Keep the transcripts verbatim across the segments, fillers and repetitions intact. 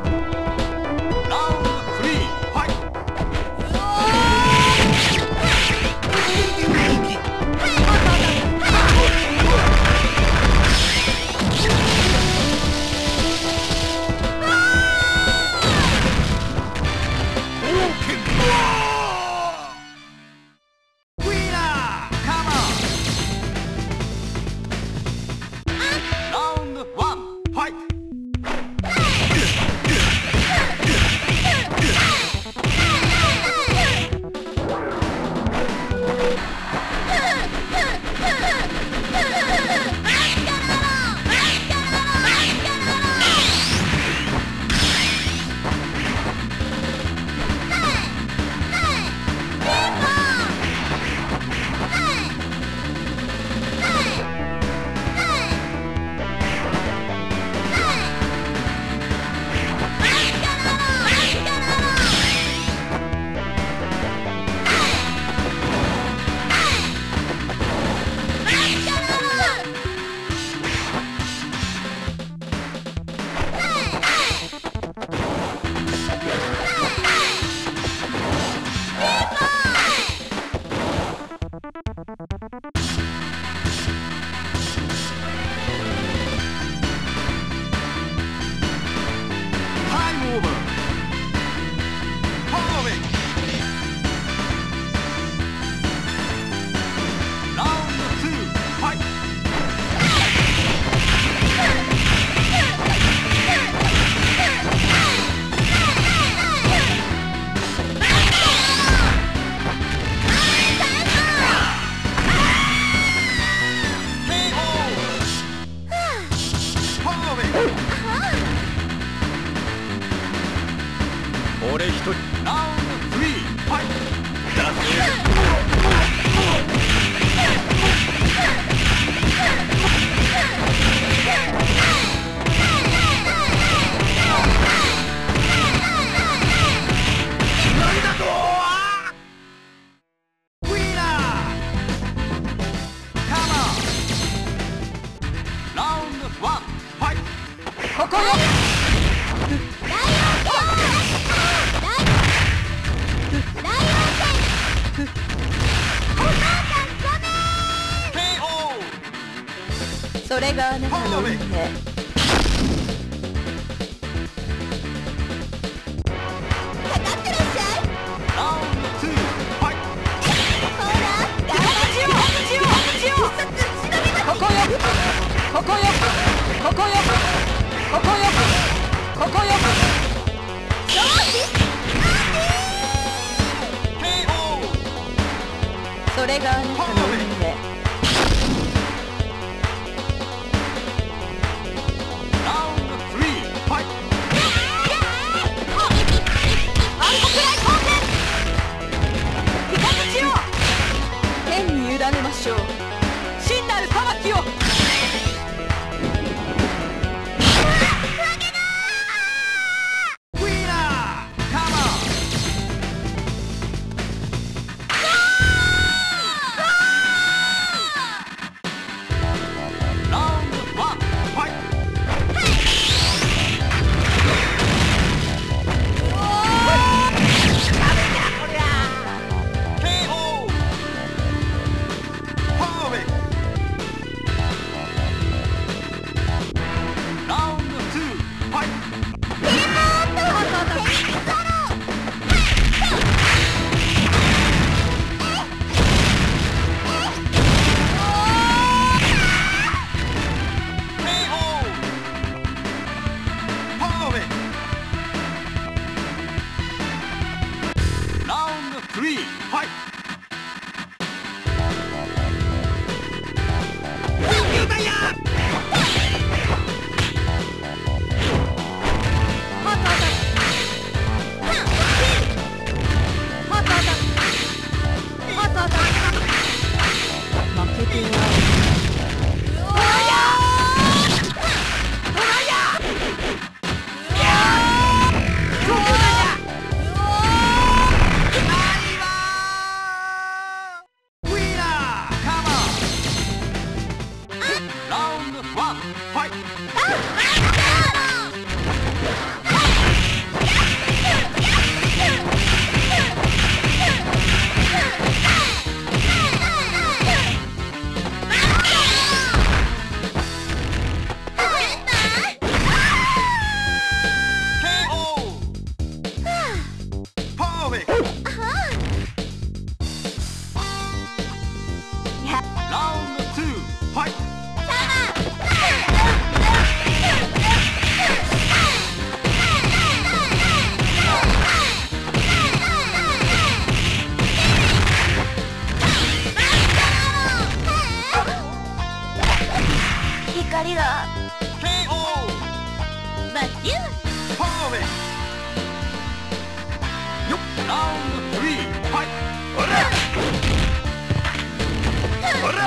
俺一人。ラウンドスリーファイト。だぜ。なんだと。ウィナー。カモン。ラウンドワンファイト。ここよ。 それがあなたの運命。かかってらっしゃい。 ラウンドツーファイト。 ほら、お口をお口をお口を。ここよ、ここよ、ここよ、ここよ、ここよ。よし、 ケーオー。 それがあなたの運命。 竜パーフェクトよっラウンドスリーファイトほらほら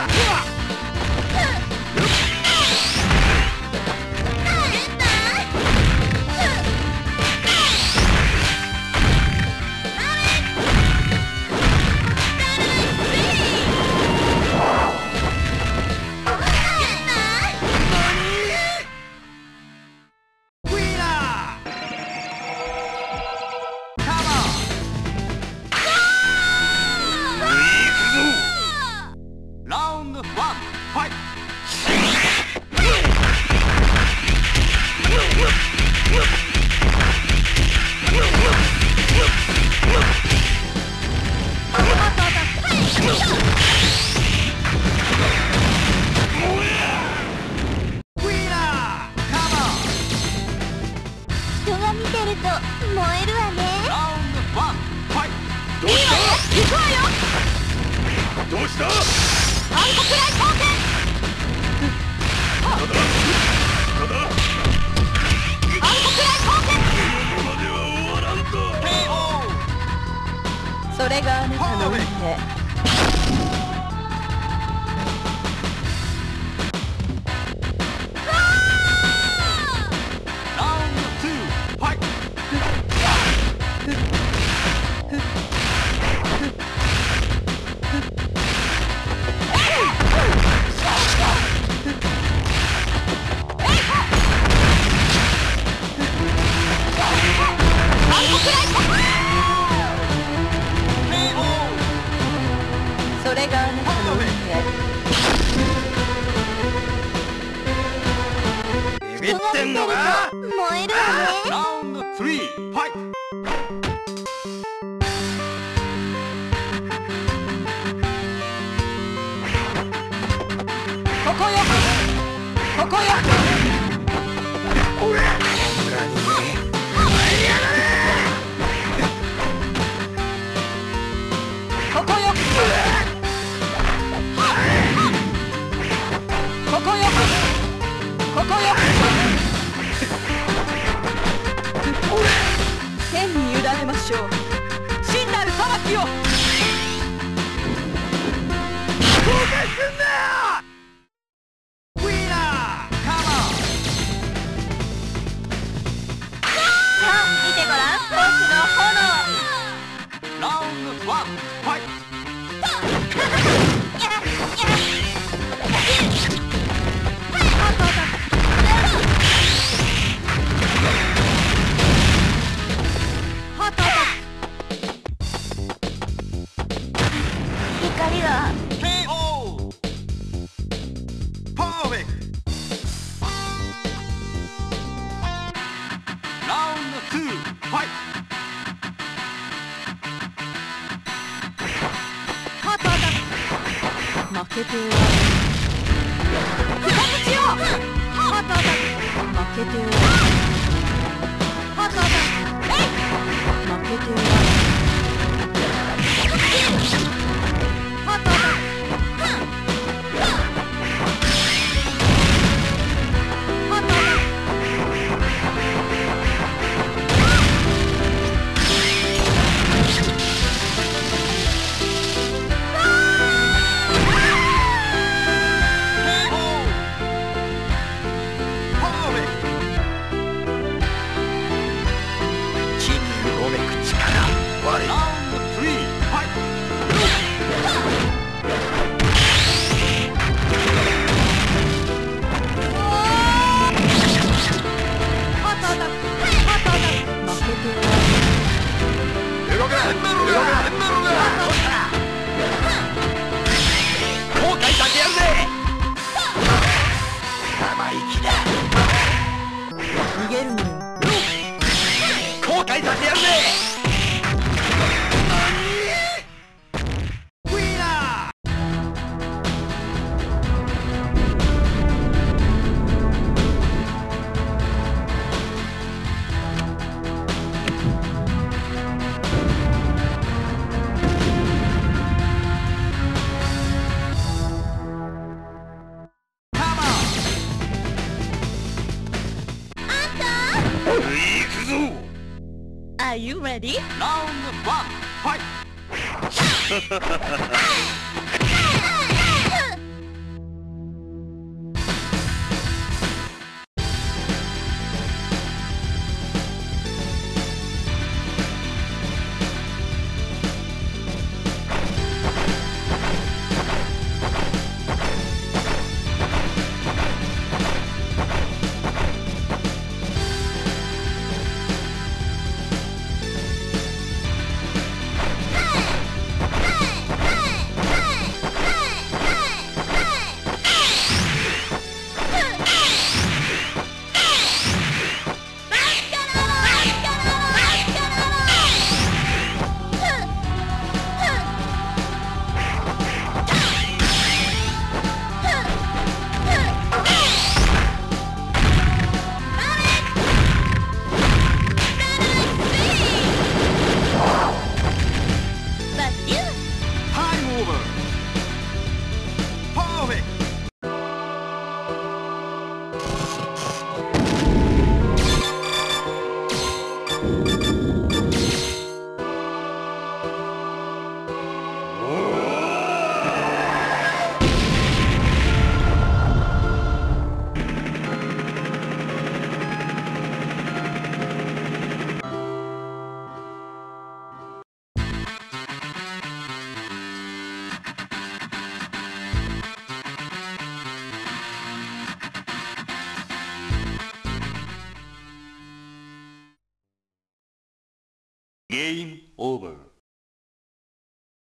それがあなたの運命。それがあなたの運命。 ビビってんのか？ 燃えるわね。 ラウンドスリーファイト。 ここよここよ。ここよここよここよ。天に委ねましょう。真なる裁きを。 後悔すんなよ。ウィナーカモン。 さあ見てごらん、僕の炎。 ラウンドワンファイト。 光がケーオー パーフェクト。ラウンドツーファイト。 負けては負けては負けては Are you ready? ラウンドワン、ファイゲームオーバー。